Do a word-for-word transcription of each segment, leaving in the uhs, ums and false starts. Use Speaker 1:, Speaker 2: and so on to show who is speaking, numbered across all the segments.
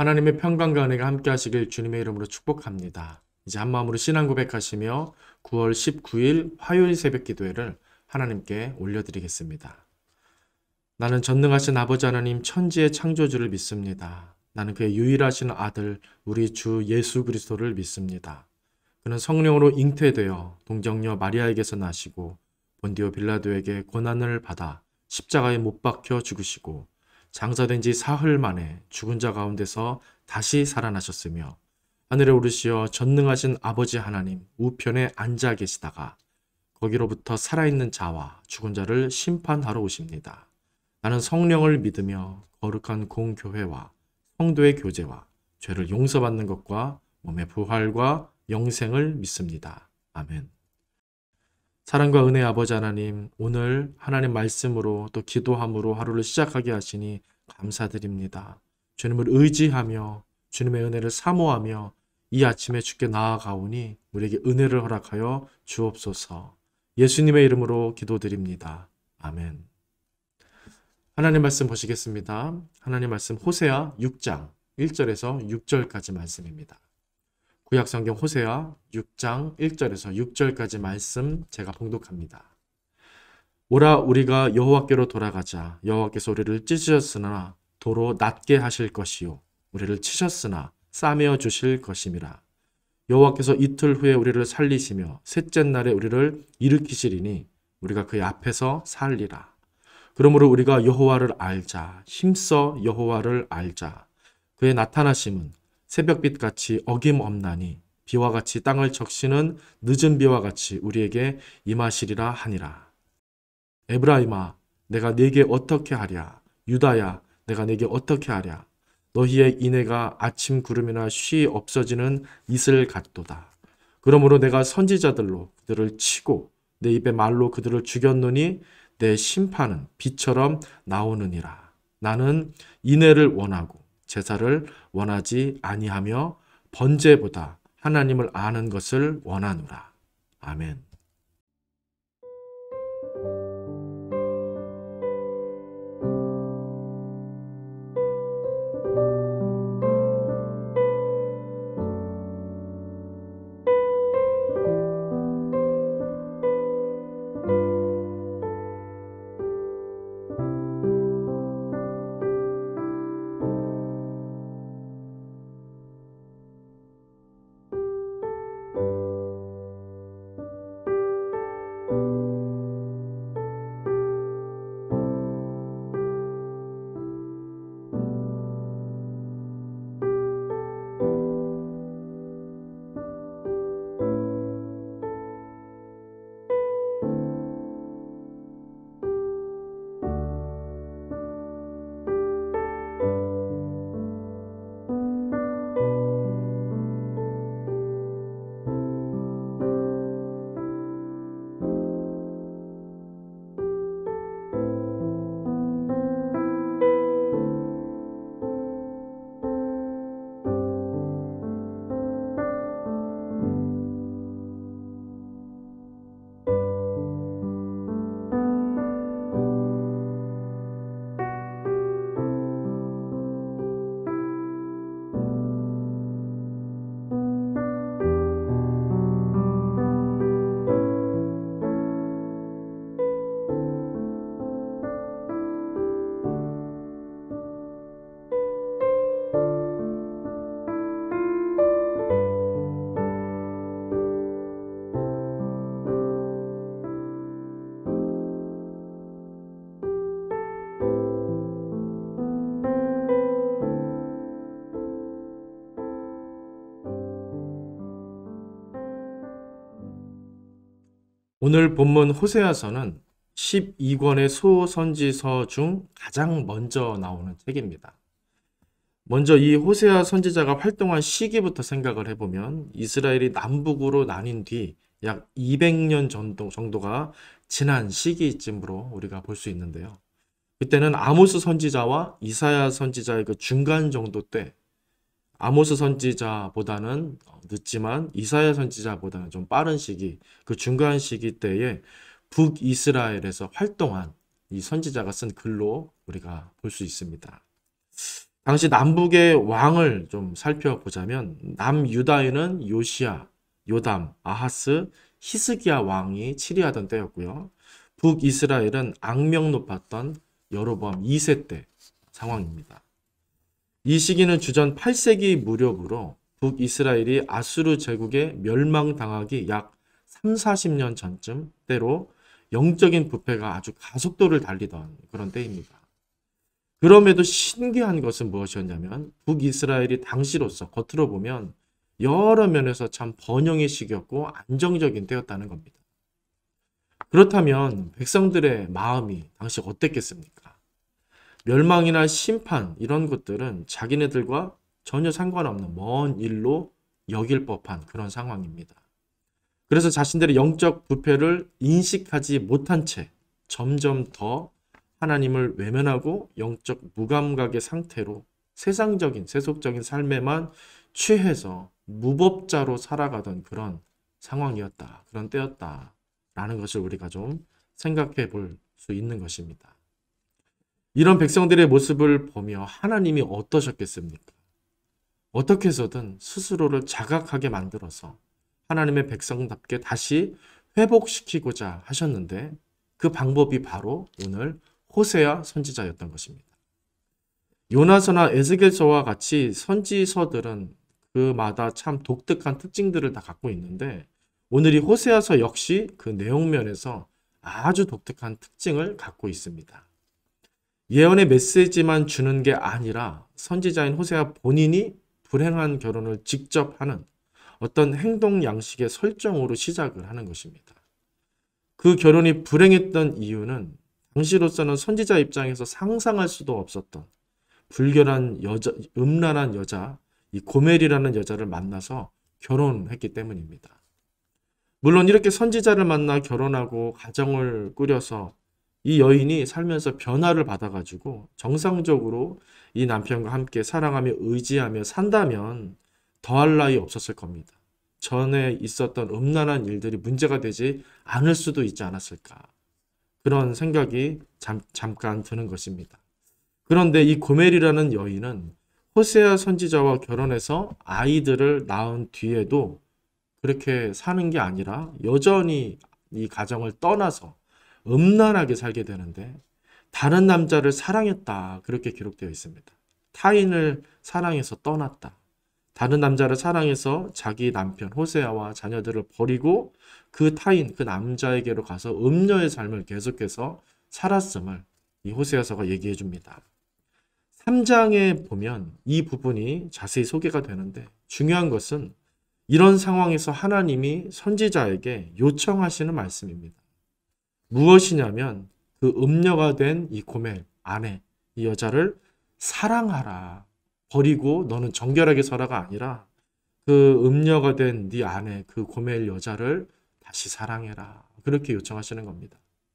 Speaker 1: 하나님의 평강과 은혜가 함께 하시길 주님의 이름으로 축복합니다. 이제 한마음으로 신앙 고백하시며 구월 십구일 화요일 새벽 기도회를 하나님께 올려드리겠습니다. 나는 전능하신 아버지 하나님 천지의 창조주를 믿습니다. 나는 그의 유일하신 아들 우리 주 예수 그리스도를 믿습니다. 그는 성령으로 잉태되어 동정녀 마리아에게서 나시고 본디오 빌라도에게 고난을 받아 십자가에 못 박혀 죽으시고 장사된 지 사흘 만에 죽은 자 가운데서 다시 살아나셨으며 하늘에 오르시어 전능하신 아버지 하나님 우편에 앉아 계시다가 거기로부터 살아있는 자와 죽은 자를 심판하러 오십니다. 나는 성령을 믿으며 거룩한 공교회와 성도의 교제와 죄를 용서받는 것과 몸의 부활과 영생을 믿습니다. 아멘. 사랑과 은혜의 아버지 하나님, 오늘 하나님 말씀으로 또 기도함으로 하루를 시작하게 하시니 감사드립니다. 주님을 의지하며 주님의 은혜를 사모하며 이 아침에 주께 나아가오니 우리에게 은혜를 허락하여 주옵소서. 예수님의 이름으로 기도드립니다. 아멘. 하나님 말씀 보시겠습니다. 하나님 말씀 호세아 육 장 일 절에서 육 절까지 말씀입니다. 구약성경 호세아 육 장 일 절에서 육 절까지 말씀 제가 봉독합니다. 오라 우리가 여호와께로 돌아가자. 여호와께서 우리를 찢으셨으나 도로 낮게 하실 것이요 우리를 치셨으나 싸매어 주실 것임이라. 여호와께서 이틀 후에 우리를 살리시며 셋째 날에 우리를 일으키시리니 우리가 그의 앞에서 살리라. 그러므로 우리가 여호와를 알자. 힘써 여호와를 알자. 그의 나타나심은 새벽빛같이 어김없나니 비와 같이 땅을 적시는 늦은 비와 같이 우리에게 임하시리라 하니라. 에브라임아 내가 네게 어떻게 하랴. 유다야 내가 네게 어떻게 하랴. 너희의 인애가 아침 구름이나 쉬 없어지는 이슬 같도다. 그러므로 내가 선지자들로 그들을 치고 내 입의 말로 그들을 죽였노니 내 심판은 비처럼 나오느니라. 나는 인애를 원하고 제사를 원하지 아니하며 번제보다 하나님을 아는 것을 원하노라. 아멘. 오늘 본문 호세아서는 십이 권의 소선지서 중 가장 먼저 나오는 책입니다. 먼저 이 호세아 선지자가 활동한 시기부터 생각을 해보면 이스라엘이 남북으로 나뉜 뒤 약 이백 년 정도, 정도가 지난 시기쯤으로 우리가 볼 수 있는데요. 그때는 아모스 선지자와 이사야 선지자의 그 중간 정도 때 아모스 선지자보다는 늦지만 이사야 선지자보다는 좀 빠른 시기, 그 중간 시기 때에 북이스라엘에서 활동한 이 선지자가 쓴 글로 우리가 볼 수 있습니다. 당시 남북의 왕을 좀 살펴보자면 남유다에는 요시야, 요담, 아하스, 히스기야 왕이 치리하던 때였고요. 북이스라엘은 악명 높았던 여로보암 이 세 때 상황입니다. 이 시기는 주전 팔 세기 무렵으로 북이스라엘이 아수르 제국에 멸망당하기 약 삼, 사십 년 전쯤 때로 영적인 부패가 아주 가속도를 달리던 그런 때입니다. 그럼에도 신기한 것은 무엇이었냐면 북이스라엘이 당시로서 겉으로 보면 여러 면에서 참 번영의 시기였고 안정적인 때였다는 겁니다. 그렇다면 백성들의 마음이 당시 어땠겠습니까? 멸망이나 심판 이런 것들은 자기네들과 전혀 상관없는 먼 일로 여길 법한 그런 상황입니다. 그래서 자신들의 영적 부패를 인식하지 못한 채 점점 더 하나님을 외면하고 영적 무감각의 상태로 세상적인 세속적인 삶에만 취해서 무법자로 살아가던 그런 상황이었다. 그런 때였다. 라는 것을 우리가 좀 생각해 볼 수 있는 것입니다. 이런 백성들의 모습을 보며 하나님이 어떠셨겠습니까? 어떻게 해서든 스스로를 자각하게 만들어서 하나님의 백성답게 다시 회복시키고자 하셨는데 그 방법이 바로 오늘 호세아 선지자였던 것입니다. 요나서나 에스겔서와 같이 선지서들은 그마다 참 독특한 특징들을 다 갖고 있는데 오늘 이 호세아서 역시 그 내용면에서 아주 독특한 특징을 갖고 있습니다. 예언의 메시지만 주는 게 아니라 선지자인 호세아 본인이 불행한 결혼을 직접 하는 어떤 행동 양식의 설정으로 시작을 하는 것입니다. 그 결혼이 불행했던 이유는 당시로서는 선지자 입장에서 상상할 수도 없었던 불결한 여자, 음란한 여자, 이 고멜이라는 여자를 만나서 결혼했기 때문입니다. 물론 이렇게 선지자를 만나 결혼하고 가정을 꾸려서 이 여인이 살면서 변화를 받아가지고 정상적으로 이 남편과 함께 사랑하며 의지하며 산다면 더할 나위 없었을 겁니다. 전에 있었던 음란한 일들이 문제가 되지 않을 수도 있지 않았을까. 그런 생각이 잠, 잠깐 드는 것입니다. 그런데 이 고멜이라는 여인은 호세아 선지자와 결혼해서 아이들을 낳은 뒤에도 그렇게 사는 게 아니라 여전히 이 가정을 떠나서 음란하게 살게 되는데 다른 남자를 사랑했다. 그렇게 기록되어 있습니다. 타인을 사랑해서 떠났다. 다른 남자를 사랑해서 자기 남편 호세아와 자녀들을 버리고 그 타인, 그 남자에게로 가서 음녀의 삶을 계속해서 살았음을 이 호세아서가 얘기해 줍니다. 삼 장에 보면 이 부분이 자세히 소개가 되는데 중요한 것은 이런 상황에서 하나님이 선지자에게 요청하시는 말씀입니다. 무엇이냐면 그 음녀가 된 이 고멜, 아내, 이 여자를 사랑하라. 버리고 너는 정결하게 살아가 아니라 그 음녀가 된 네 아내, 그 고멜 여자를 다시 사랑해라. 그렇게 요청하시는 겁니다.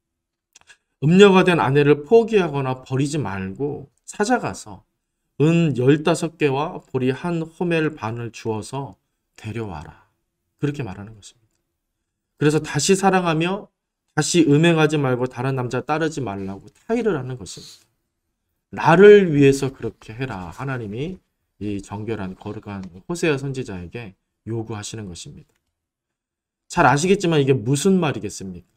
Speaker 1: 음녀가 된 아내를 포기하거나 버리지 말고 찾아가서 은 열다섯 개와 보리 한 호멜 반을 주어서 데려와라. 그렇게 말하는 것입니다. 그래서 다시 사랑하며 다시 음행하지 말고 다른 남자 따르지 말라고 타의를 하는 것입니다. 나를 위해서 그렇게 해라. 하나님이 이 정결한 거룩한 호세아 선지자에게 요구하시는 것입니다. 잘 아시겠지만 이게 무슨 말이겠습니까?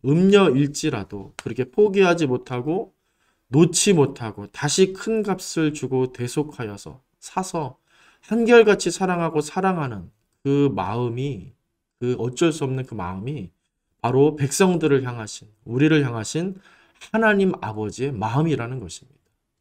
Speaker 1: 음녀일지라도 그렇게 포기하지 못하고 놓지 못하고 다시 큰 값을 주고 대속하여서 사서 한결같이 사랑하고 사랑하는 그 마음이 그 어쩔 수 없는 그 마음이 바로 백성들을 향하신 우리를 향하신 하나님 아버지의 마음이라는 것입니다.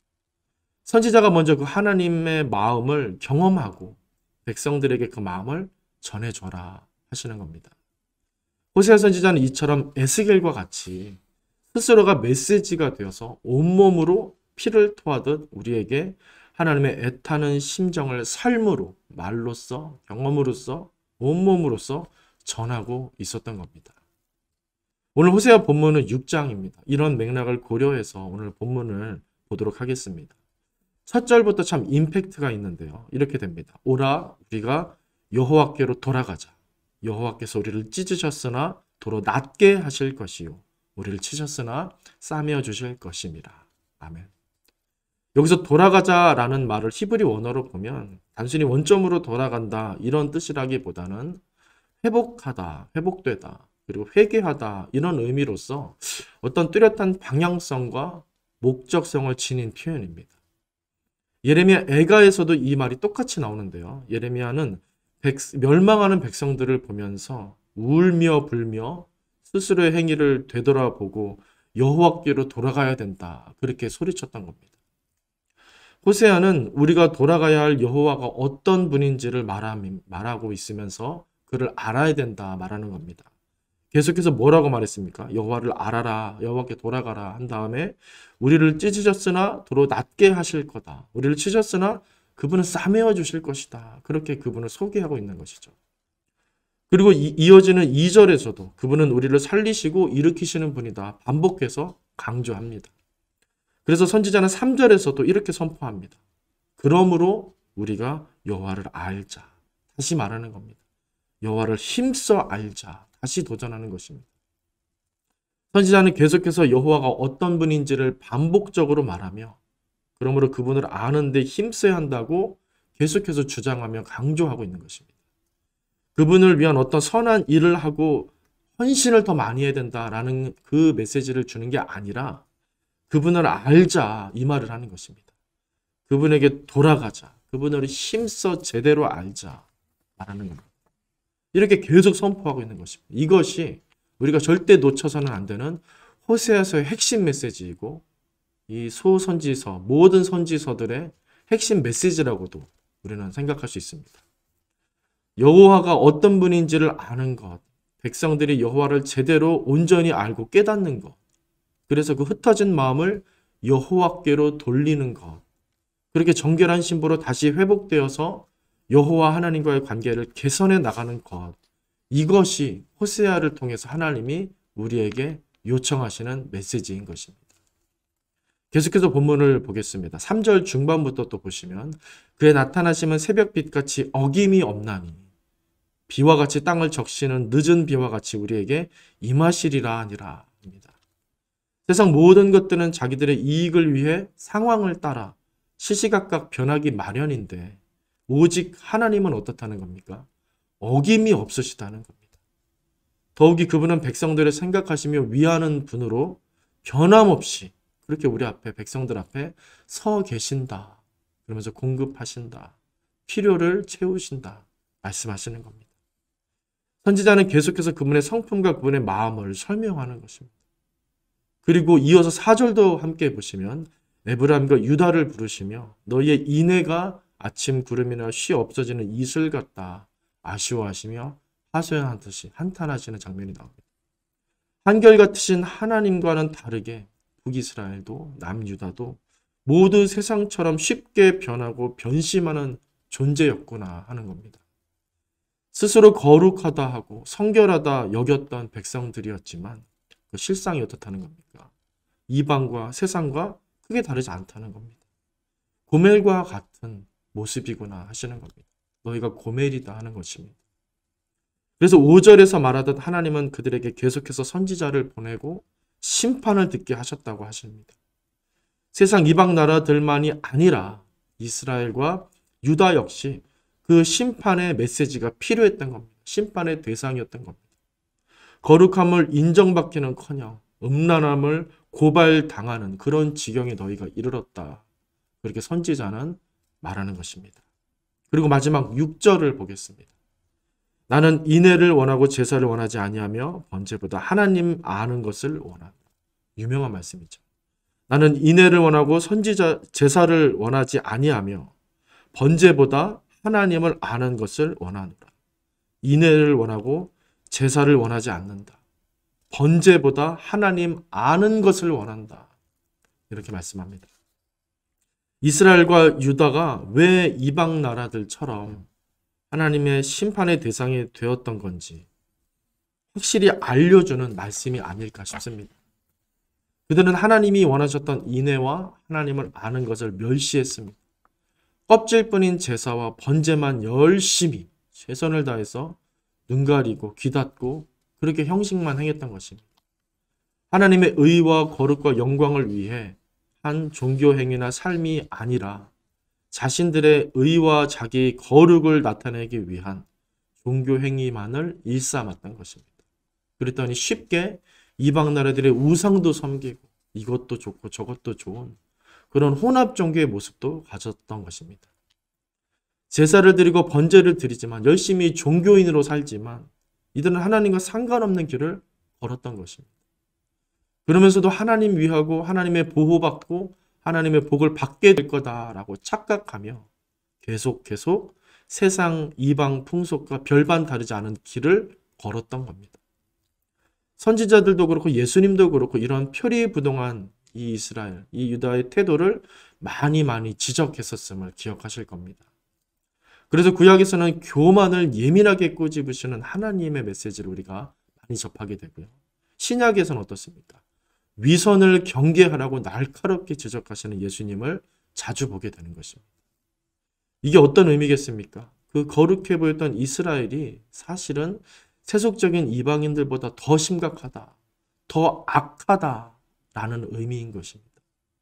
Speaker 1: 선지자가 먼저 그 하나님의 마음을 경험하고 백성들에게 그 마음을 전해줘라 하시는 겁니다. 호세아 선지자는 이처럼 에스겔과 같이 스스로가 메시지가 되어서 온몸으로 피를 토하듯 우리에게 하나님의 애타는 심정을 삶으로 말로써 경험으로써 온몸으로써 전하고 있었던 겁니다. 오늘 호세아 본문은 육 장입니다. 이런 맥락을 고려해서 오늘 본문을 보도록 하겠습니다. 첫 절부터 참 임팩트가 있는데요. 이렇게 됩니다. 오라 우리가 여호와께로 돌아가자. 여호와께서 우리를 찢으셨으나 도로 낫게 하실 것이요 우리를 치셨으나 싸매어 주실 것임이라. 아멘. 여기서 돌아가자라는 말을 히브리 원어로 보면 단순히 원점으로 돌아간다 이런 뜻이라기보다는 회복하다, 회복되다, 그리고 회개하다 이런 의미로서 어떤 뚜렷한 방향성과 목적성을 지닌 표현입니다. 예레미야 애가에서도 이 말이 똑같이 나오는데요. 예레미야는 백, 멸망하는 백성들을 보면서 울며 불며 스스로의 행위를 되돌아보고 여호와께로 돌아가야 된다. 그렇게 소리쳤던 겁니다. 호세아는 우리가 돌아가야 할 여호와가 어떤 분인지를 말하고 있으면서 그를 알아야 된다 말하는 겁니다. 계속해서 뭐라고 말했습니까? 여호와를 알아라, 여호와께 돌아가라 한 다음에 우리를 찢으셨으나 도로 낮게 하실 거다. 우리를 찢으셨으나 그분은 싸매어 주실 것이다. 그렇게 그분을 소개하고 있는 것이죠. 그리고 이, 이어지는 이 절에서도 그분은 우리를 살리시고 일으키시는 분이다. 반복해서 강조합니다. 그래서 선지자는 삼 절에서도 이렇게 선포합니다. 그러므로 우리가 여호와를 알자. 다시 말하는 겁니다. 여호와를 힘써 알자. 다시 도전하는 것입니다. 선지자는 계속해서 여호와가 어떤 분인지를 반복적으로 말하며 그러므로 그분을 아는데 힘써야 한다고 계속해서 주장하며 강조하고 있는 것입니다. 그분을 위한 어떤 선한 일을 하고 헌신을 더 많이 해야 된다라는 그 메시지를 주는 게 아니라 그분을 알자 이 말을 하는 것입니다. 그분에게 돌아가자. 그분을 힘써 제대로 알자 말하는 겁니다. 이렇게 계속 선포하고 있는 것입니다. 이것이 우리가 절대 놓쳐서는 안 되는 호세아서의 핵심 메시지이고 이 소선지서, 모든 선지서들의 핵심 메시지라고도 우리는 생각할 수 있습니다. 여호와가 어떤 분인지를 아는 것, 백성들이 여호와를 제대로 온전히 알고 깨닫는 것, 그래서 그 흩어진 마음을 여호와께로 돌리는 것, 그렇게 정결한 신부로 다시 회복되어서 여호와 하나님과의 관계를 개선해 나가는 것, 이것이 호세아를 통해서 하나님이 우리에게 요청하시는 메시지인 것입니다. 계속해서 본문을 보겠습니다. 삼 절 중반부터 또 보시면 그의 나타나심은 새벽빛같이 어김이 없나니 비와 같이 땅을 적시는 늦은 비와 같이 우리에게 임하시리라 하니라 합니다. 세상 모든 것들은 자기들의 이익을 위해 상황을 따라 시시각각 변하기 마련인데 오직 하나님은 어떻다는 겁니까? 어김이 없으시다는 겁니다. 더욱이 그분은 백성들을 생각하시며 위하는 분으로 변함없이 그렇게 우리 앞에 백성들 앞에 서 계신다. 그러면서 공급하신다. 필요를 채우신다. 말씀하시는 겁니다. 선지자는 계속해서 그분의 성품과 그분의 마음을 설명하는 것입니다. 그리고 이어서 사 절도 함께 보시면 에브라임과 유다를 부르시며 너희의 인애가 아침 구름이나 쉬 없어지는 이슬 같다. 아쉬워하시며 하소연하듯이 한탄하시는 장면이 나옵니다. 한결같으신 하나님과는 다르게 북이스라엘도 남유다도 모두 세상처럼 쉽게 변하고 변심하는 존재였구나 하는 겁니다. 스스로 거룩하다 하고 성결하다 여겼던 백성들이었지만 그 실상이 어떻다는 겁니까? 이방과 세상과 크게 다르지 않다는 겁니다. 고멜과 같은 모습이구나 하시는 겁니다. 너희가 고멜이다 하는 것입니다. 그래서 오 절에서 말하듯 하나님은 그들에게 계속해서 선지자를 보내고 심판을 듣게 하셨다고 하십니다. 세상 이방 나라들만이 아니라 이스라엘과 유다 역시 그 심판의 메시지가 필요했던 겁니다. 심판의 대상이었던 겁니다. 거룩함을 인정받기는커녕 음란함을 고발당하는 그런 지경에 너희가 이르렀다. 그렇게 선지자는 말하는 것입니다. 그리고 마지막 육 절을 보겠습니다. 나는 인애를 원하고 제사를 원하지 아니하며 번제보다 하나님 아는 것을 원한다. 유명한 말씀이죠. 나는 인애를 원하고 선지자 제사를 원하지 아니하며 번제보다 하나님을 아는 것을 원하노라. 인애를 원하고 제사를 원하지 않는다. 번제보다 하나님 아는 것을 원한다. 이렇게 말씀합니다. 이스라엘과 유다가 왜 이방 나라들처럼 하나님의 심판의 대상이 되었던 건지 확실히 알려주는 말씀이 아닐까 싶습니다. 그들은 하나님이 원하셨던 인애와 하나님을 아는 것을 멸시했습니다. 껍질뿐인 제사와 번제만 열심히 최선을 다해서 눈 가리고 귀 닫고 그렇게 형식만 행했던 것입니다. 하나님의 의와 거룩과 영광을 위해 한 종교 행위나 삶이 아니라 자신들의 의와 자기 거룩을 나타내기 위한 종교 행위만을 일삼았던 것입니다. 그랬더니 쉽게 이방 나라들의 우상도 섬기고 이것도 좋고 저것도 좋은 그런 혼합 종교의 모습도 가졌던 것입니다. 제사를 드리고 번제를 드리지만 열심히 종교인으로 살지만 이들은 하나님과 상관없는 길을 걸었던 것입니다. 그러면서도 하나님 위하고 하나님의 보호받고 하나님의 복을 받게 될 거다라고 착각하며 계속 계속 세상 이방 풍속과 별반 다르지 않은 길을 걸었던 겁니다. 선지자들도 그렇고 예수님도 그렇고 이런 표리부동한 이 이스라엘, 이 유다의 태도를 많이 많이 지적했었음을 기억하실 겁니다. 그래서 구약에서는 교만을 예민하게 꼬집으시는 하나님의 메시지를 우리가 많이 접하게 되고요. 신약에서는 어떻습니까? 위선을 경계하라고 날카롭게 지적하시는 예수님을 자주 보게 되는 것입니다. 이게 어떤 의미겠습니까? 그 거룩해 보였던 이스라엘이 사실은 세속적인 이방인들보다 더 심각하다, 더 악하다라는 의미인 것입니다.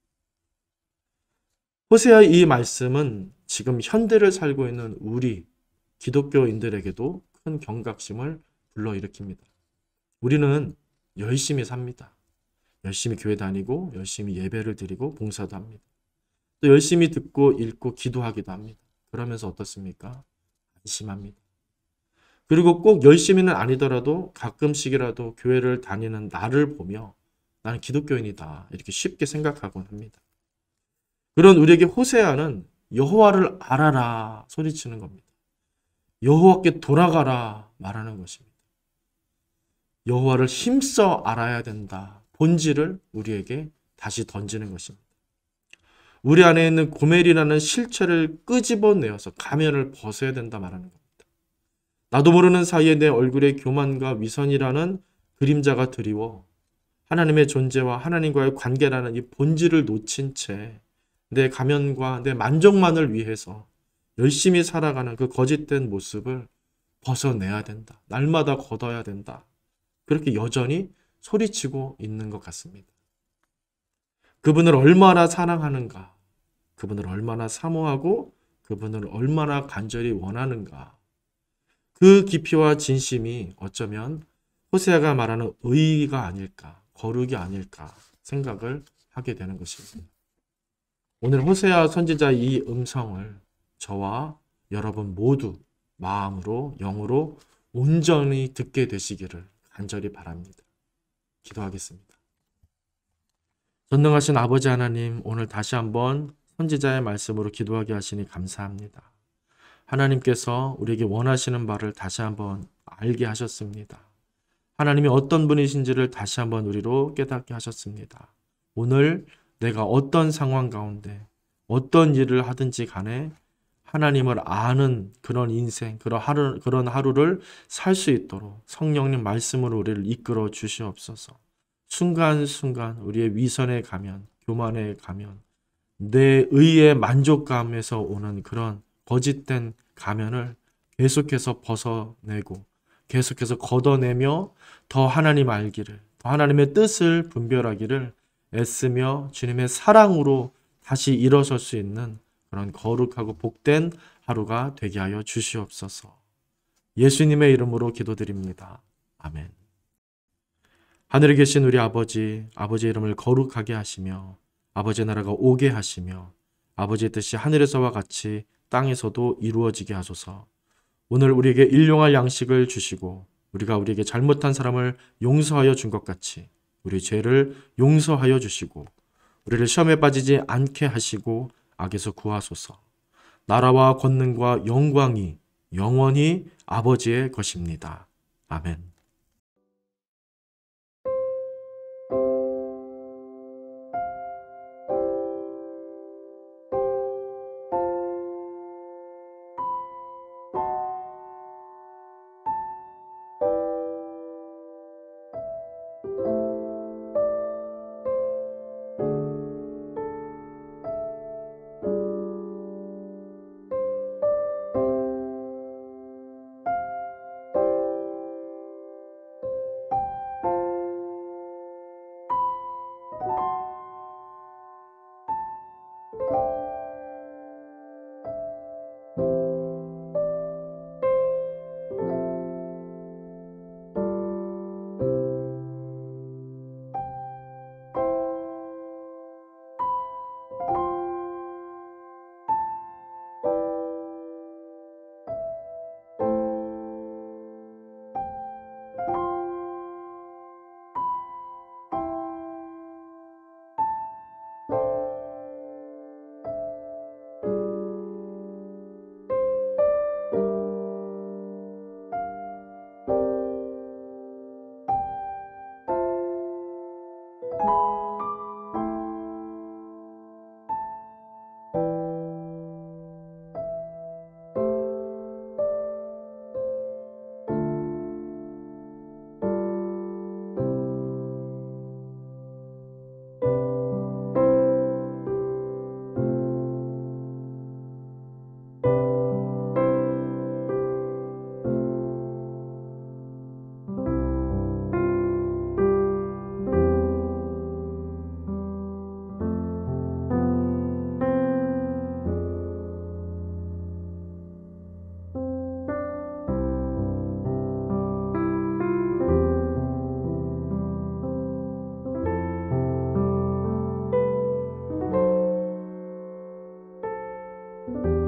Speaker 1: 호세아의 이 말씀은 지금 현대를 살고 있는 우리 기독교인들에게도 큰 경각심을 불러일으킵니다. 우리는 열심히 삽니다. 열심히 교회 다니고 열심히 예배를 드리고 봉사도 합니다. 또 열심히 듣고 읽고 기도하기도 합니다. 그러면서 어떻습니까? 안심합니다. 그리고 꼭 열심히는 아니더라도 가끔씩이라도 교회를 다니는 나를 보며 나는 기독교인이다 이렇게 쉽게 생각하곤 합니다. 그런 우리에게 호세아는 여호와를 알아라 소리치는 겁니다. 여호와께 돌아가라 말하는 것입니다. 여호와를 힘써 알아야 된다. 본질을 우리에게 다시 던지는 것입니다. 우리 안에 있는 고멜이라는 실체를 끄집어내어서 가면을 벗어야 된다 말하는 겁니다. 나도 모르는 사이에 내 얼굴에 교만과 위선이라는 그림자가 드리워 하나님의 존재와 하나님과의 관계라는 이 본질을 놓친 채 내 가면과 내 만족만을 위해서 열심히 살아가는 그 거짓된 모습을 벗어내야 된다. 날마다 걷어야 된다. 그렇게 여전히 소리치고 있는 것 같습니다. 그분을 얼마나 사랑하는가, 그분을 얼마나 사모하고 그분을 얼마나 간절히 원하는가, 그 깊이와 진심이 어쩌면 호세아가 말하는 의가 아닐까, 거룩이 아닐까 생각을 하게 되는 것입니다. 오늘 호세아 선지자 이 음성을 저와 여러분 모두 마음으로 영으로 온전히 듣게 되시기를 간절히 바랍니다. 기도하겠습니다. 전능하신 아버지 하나님, 오늘 다시 한번 선지자의 말씀으로 기도하게 하시니 감사합니다. 하나님께서 우리에게 원하시는 바를 다시 한번 알게 하셨습니다. 하나님이 어떤 분이신지를 다시 한번 우리로 깨닫게 하셨습니다. 오늘 내가 어떤 상황 가운데 어떤 일을 하든지 간에 하나님을 아는 그런 인생, 그런 하루, 그런 하루를 살 수 있도록 성령님 말씀으로 우리를 이끌어 주시옵소서. 순간순간 우리의 위선에 가면, 교만에 가면, 내 의의 만족감에서 오는 그런 거짓된 가면을 계속해서 벗어내고 계속해서 걷어내며 더 하나님 알기를, 더 하나님의 뜻을 분별하기를 애쓰며 주님의 사랑으로 다시 일어설 수 있는 그런 거룩하고 복된 하루가 되게 하여 주시옵소서. 예수님의 이름으로 기도드립니다. 아멘. 하늘에 계신 우리 아버지, 아버지의 이름을 거룩하게 하시며 아버지의 나라가 오게 하시며 아버지의 뜻이 하늘에서와 같이 땅에서도 이루어지게 하소서. 오늘 우리에게 일용할 양식을 주시고 우리가 우리에게 잘못한 사람을 용서하여 준 것 같이 우리 죄를 용서하여 주시고 우리를 시험에 빠지지 않게 하시고 악에서 구하소서. 나라와 권능과 영광이 영원히 아버지의 것입니다. 아멘. 니다